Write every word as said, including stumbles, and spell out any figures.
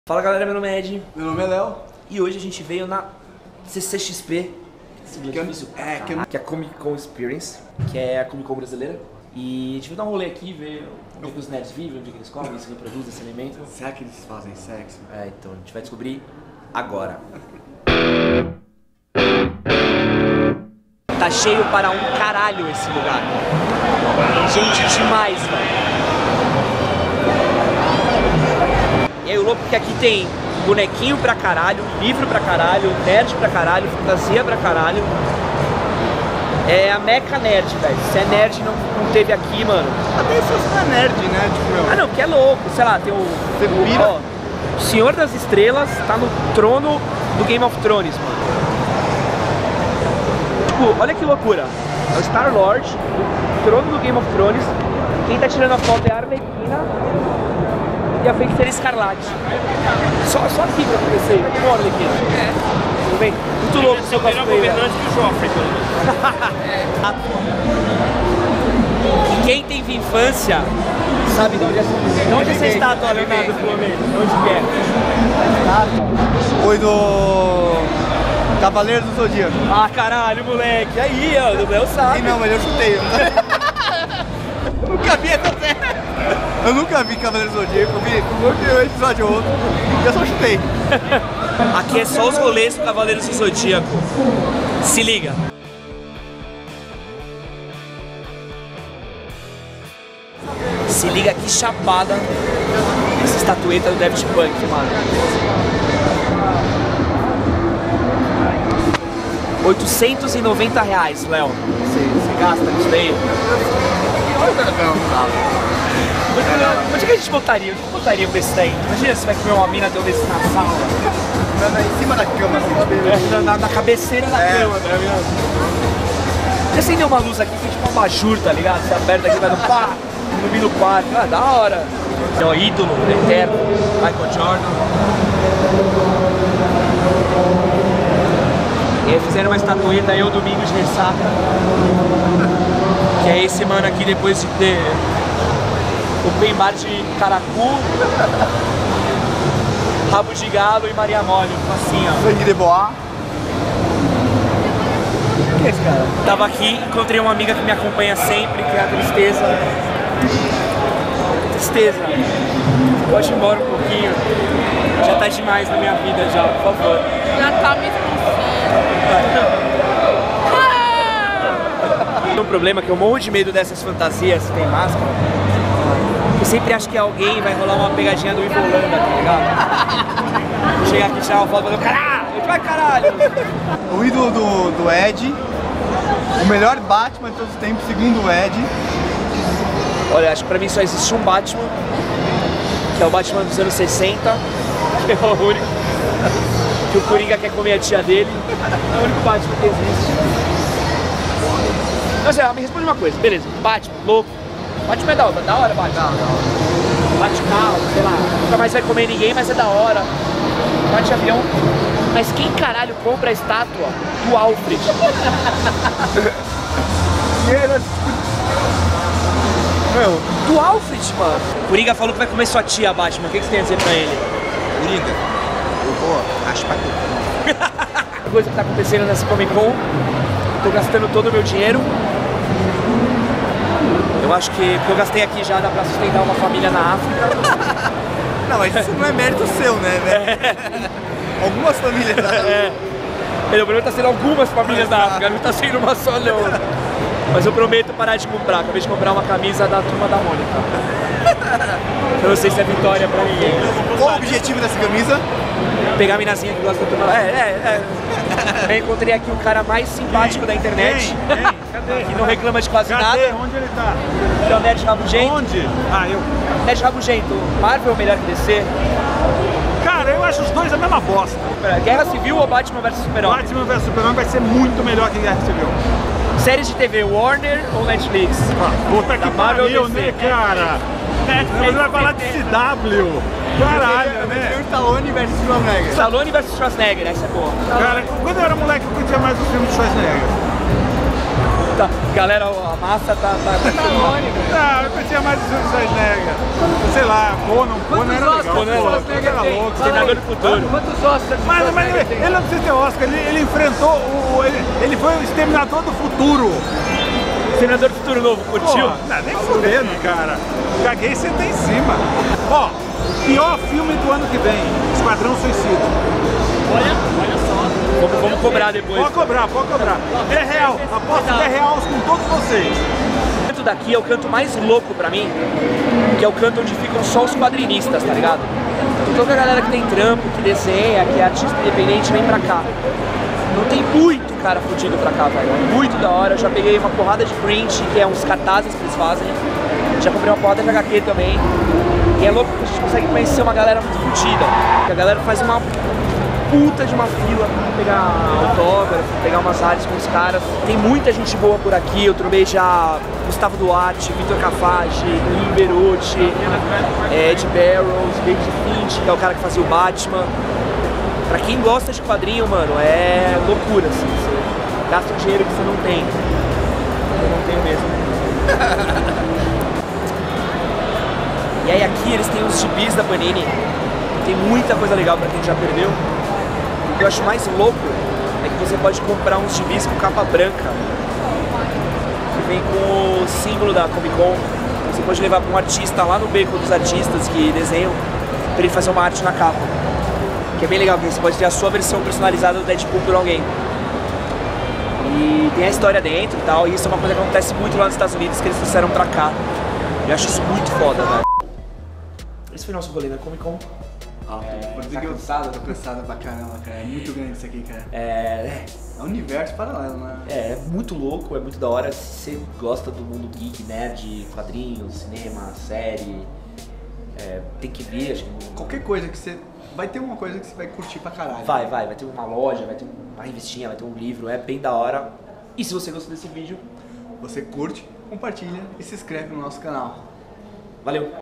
Fala galera, meu nome é Ed. Meu nome é Léo. E hoje a gente veio na C C X P, que é, é, que, é, que é a Comic Con Experience, que é a Comic Con brasileira. E a gente veio dar um rolê aqui, ver onde é que os nerds vivem, onde é que eles comem, se reproduzem, se alimentam. Será que eles fazem sexo? É, então a gente vai descobrir agora. Tá cheio para um caralho esse lugar. Gente demais, velho. E aí o louco é que aqui tem bonequinho pra caralho, livro pra caralho, nerd pra caralho, fantasia pra caralho. É a meca nerd, velho. Se é nerd não, não teve aqui, mano. Até se você não é nerd, né? Tipo, meu... Ah não, que é louco, sei lá, tem o... Você vira... Ó, o Senhor das Estrelas tá no trono do Game of Thrones, mano. Tipo, olha que loucura. É o Star-Lord, o trono do Game of Thrones. Quem tá tirando a foto é a Arlequina e a Feiticeira Escarlate. Só, só aqui pra acontecer. Bom, Arlequina. É. Tudo bem? Muito louco o seu cosplay. Ele é o governante do Joffrey, pelo menos. E quem teve infância sabe de onde é, de onde é essa estátua, Leonardo, pelo menos? De onde que é? Foi do... Cavaleiro do Zodíaco. Ah, caralho, moleque. Aí, ó, o Léo sabe. Sim, não, mas eu chutei. Eu nunca vi essa série. Eu nunca vi Cavaleiro do Zodíaco. Eu vi um episódio ou outro. E eu só chutei. Aqui é só os rolês do Cavaleiros do Zodíaco. Se liga. Se liga que chapada essa estatueta do Daft Punk, mano. oitocentos e noventa reais, Léo. Você, você gasta nisso daí? Onde que a gente botaria? Onde que botaria um desse daí? Imagina se vai comer uma mina, ter um desse na sala. Em cima da cama, assim. É, na, na cabeceira da é. cama, tá ligado? Já acendeu uma luz aqui que é tipo um abajur, tá ligado? Você aperta aqui, vai no pá, ilumina o quarto. Ah, da hora. É o ídolo eterno, Michael Jordan. E aí fizeram uma estatueta, eu, Domingos de Ressaca. Que é esse mano aqui, depois de ter open bar de caracu, rabo de galo e Maria Mole, assim, ó. Sangue de boa. O que é esse cara? Tava aqui, encontrei uma amiga que me acompanha sempre, que é a Tristeza. Tristeza, pode ir embora um pouquinho. Já tá demais na minha vida já, por favor. Já tá me expulsando. O problema é que eu morro de medo dessas fantasias que tem máscara. Eu sempre acho que alguém vai rolar uma pegadinha do Ivolanda, tá ligado? Chegar aqui, tirar uma foto e falar, caralho, vai caralho! O ídolo do, do Ed, o melhor Batman de todos os tempos, segundo o Ed. Olha, acho que pra mim só existe um Batman, que é o Batman dos anos sessenta, que é o único. Que o Coringa quer comer a tia dele. É o único Batman que existe. Não sei, me responde uma coisa, beleza, Batman, louco. Batman é da hora, da hora Batman. Da hora. Bate carro, sei lá, nunca mais vai comer ninguém, mas é da hora. Bate avião. Mas quem caralho compra a estátua do Alfred? Meu, do Alfred, mano. O Coringa falou que vai comer sua tia, Batman. O que você tem a dizer pra ele? Coringa, eu vou raspar tudo. A coisa que tá acontecendo nessa Comic Con, tô gastando todo o meu dinheiro. Eu acho que o que eu gastei aqui já dá pra sustentar uma família na África. Não, mas isso não é mérito seu, né, velho? É. Algumas famílias da África. É. O problema tá sendo algumas famílias da África, não tá sendo uma só não. Mas eu prometo parar de comprar. Acabei de comprar uma camisa da Turma da Mônica. Eu não sei se é vitória pra ninguém. Qual o objetivo dessa camisa? Pegar a minazinha que gosta da Turma da Mônica. É, é, é. Eu encontrei aqui o cara mais simpático da internet. Quem? Quem? Cadê? Que não reclama de quase Cadê? nada. Onde ele tá? Ele é o Nerd Rabugento. Onde? Ah, eu... Nerd Rabugento, Marvel melhor que D C? Cara, eu acho os dois a mesma bosta. Guerra Civil ou Batman versus Superman? Batman versus Superman vai ser muito melhor que Guerra Civil. Séries de T V, Warner ou Netflix? Ah, puta que Marvel pariu, ou D C? né, cara? Você vai falar de C W. Caralho, né? Tem o Stallone versus Schwarzenegger. Stallone versus Schwarzenegger, essa é boa. Cara, quando eu era moleque eu curtia mais os filmes do Schwarzenegger. Tá, galera, a massa tá... tá, tá Stallone, velho. Não, eu curtia mais o Schwarzenegger. Sei lá, Conan, Conan era legal. Conan era louco, Conan era louco. Senador do Futuro. Quantos Oscars de Mas, mas Schwarzenegger ele, tem? ele não precisa ter Oscar, ele, ele enfrentou o... Ele, ele foi o exterminador do futuro. Senador do Futuro Novo, curtiu? Pô, não, nem fudendo, cara. Caguei e sentei em cima. Ó, pior filme do ano que vem, Esquadrão Suicida. Olha, olha só. Vamos, vamos cobrar depois. Pode cobrar, pode cobrar. dez real, aposto dez reais com todos vocês. O canto daqui é o canto mais louco pra mim, que é o canto onde ficam só os quadrinistas, tá ligado? Então toda a galera que tem trampo, que desenha, que é artista independente, vem pra cá. Não tem muito cara fudido pra cá, velho. É muito da hora. Eu já peguei uma porrada de print, que é uns cartazes que eles fazem. Já comprei uma porrada de H Q também. E é louco que a gente consegue conhecer uma galera muito fudida. A galera faz uma puta de uma fila pra pegar autógrafo, pegar umas artes com os caras. Tem muita gente boa por aqui. Eu trovei já Gustavo Duarte, Vitor Cafage, Lin Beruti, Ed Barrows, David Finch, que é o cara que fazia o Batman. Pra quem gosta de quadrinho, mano, é loucura, assim. Você gasta um dinheiro que você não tem. Eu não tenho mesmo. E aí aqui eles têm os gibis da Panini. Tem muita coisa legal pra quem já perdeu. O que eu acho mais louco é que você pode comprar uns gibis com capa branca, que vem com o símbolo da Comic Con. Você pode levar pra um artista lá no beco dos artistas que desenham, pra ele fazer uma arte na capa. Que é bem legal, porque você pode ter a sua versão personalizada do Deadpool por alguém. E tem a história dentro e tal, e isso é uma coisa que acontece muito lá nos Estados Unidos, que eles trouxeram pra cá. Eu acho isso muito foda, velho. Esse foi nosso rolê na Comic Con. Ah, É, tá cansado? Tô cansado pra caramba, cara. É muito grande isso aqui, cara. É, É um universo paralelo, né? é, é muito louco, é muito da hora. Se você gosta do mundo geek, nerd, quadrinhos, cinema, série, é, tem que vir, acho que... Qualquer coisa que você... Vai ter uma coisa que você vai curtir pra caralho. Vai, vai, vai ter uma loja, vai ter uma revistinha, vai ter um livro, é bem da hora. E se você gostou desse vídeo, Você curte, compartilha e se inscreve no nosso canal. valeu!